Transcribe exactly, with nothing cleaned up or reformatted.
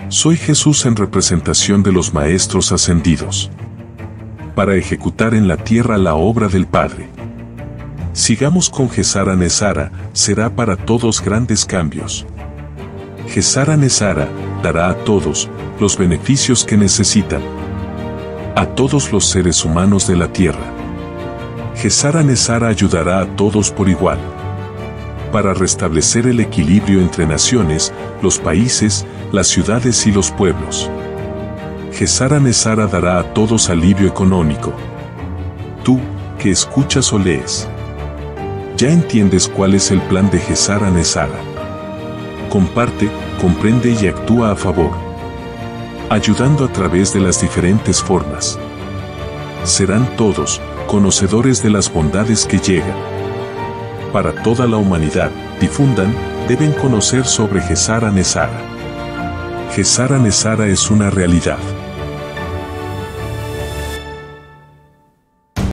Soy Jesús en representación de los Maestros ascendidos, para ejecutar en la tierra la obra del Padre. Sigamos con Gesara Nesara, será para todos grandes cambios. Gesara Nesara dará a todos los beneficios que necesitan, a todos los seres humanos de la tierra. Gesara Nesara ayudará a todos por igual, para restablecer el equilibrio entre naciones, los países, las ciudades y los pueblos. Gesara Nesara dará a todos alivio económico. Tú, que escuchas o lees, ya entiendes cuál es el plan de Gesara Nesara. Comparte, comprende y actúa a favor, ayudando a través de las diferentes formas. Serán todos conocedores de las bondades que llegan para toda la humanidad. Difundan, deben conocer sobre Gesara Nesara. Gesara Nesara es una realidad.